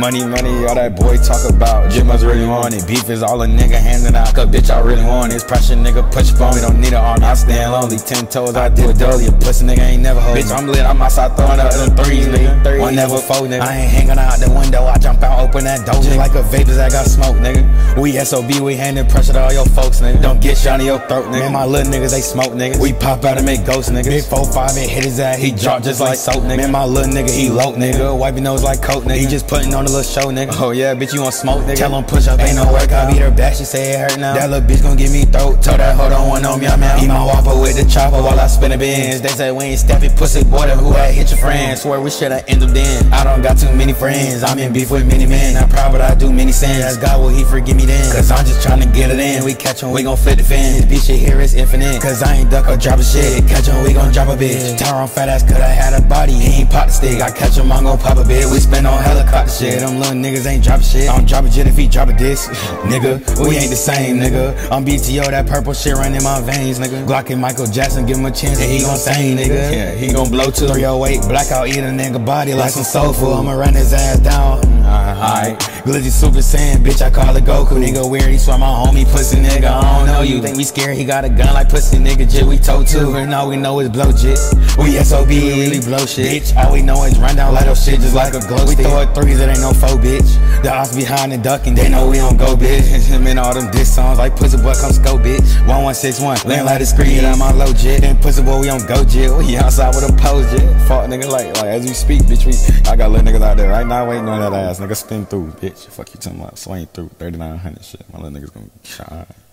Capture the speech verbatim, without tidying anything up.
Money, money, all that boy talk about. Jim must really want it. Beef is all a nigga handing out. Cause bitch, I really want it. It's pressure, nigga, push for me. Don't need an arm, I stand lonely. Ten toes, I do a dolly. A pussy nigga ain't never hold. Bitch, I'm lit, I'm outside throwing up them threes, nigga. One never four, nigga. I ain't hanging out the window, I jump out, open that door. Just like a vapors that got smoke, nigga. We S O B, we handing pressure to all your folks, nigga. Don't get shot in your throat, nigga. Man, my little niggas, they smoke, nigga. We pop out and make ghosts, nigga. Big four five and hit his ass, he drop just like soap, nigga. Man, my little nigga, he low, nigga. Wipe your nose like coke, nigga. He just putting on a little show, nigga. Oh yeah, bitch, you want smoke, nigga? Tell him push up, ain't no work. I beat her back, she say it hurt now. That little bitch gon' give me throat. Told that hoe don't want no meow meow. Eat my waffle with the chopper while I spin the bins. They say we ain't stepping, pussy boy, who had hit your friends. Swear we shoulda end up then. I don't got too many friends, I'm in beef with many men. I'm proud but I do many sins. Ask God, will he forgive me then? Cause I'm just tryna get it in. We catch him, we gon' flip the fin. This bitch shit here is infinite. Cause I ain't duck or drop a shit. Catch him, we gon' drop a bitch. Tyrone fat ass cause I had a body. He ain't pop the stick. I catch him, I'm gon' pop a bit. We spin on helicopter shit. Them little niggas ain't dropping shit. I'm dropping shit if he drop a diss. Nigga, we ain't the same, nigga. I'm B T O, that purple shit run in my veins, nigga. Glock and Michael Jackson, give him a chance and he gon' sing, nigga. Yeah, he gon' blow too. three oh eight, blackout, eat a nigga body like some soul food. I'ma run his ass down. Alright, Glizzy Super Saiyan, bitch, I call it Goku. Nigga weird, he swear my homie pussy nigga. I don't know you, think we scared, he got a gun like pussy nigga. Jit, we toe too, and all we know is blow jit. We S O B, we really blow shit. Bitch, all we know is run down light up shit just like a glow stick. We throw it threes, it ain't no foe, bitch. The ops behind and ducking, they know we don't go, bitch. Him and all them diss songs like pussy boy, come scope, bitch. one one six one, land like the screen, get out my low jit. Then pussy boy, we don't go jit. We outside with a pose jit. Fuck nigga, like, like as we speak, bitch, we, I got little niggas out there right now waiting on that ass. Nigga spin through, bitch. Fuck you talking about, swing through thirty-nine hundred shit. My little niggas gonna shine.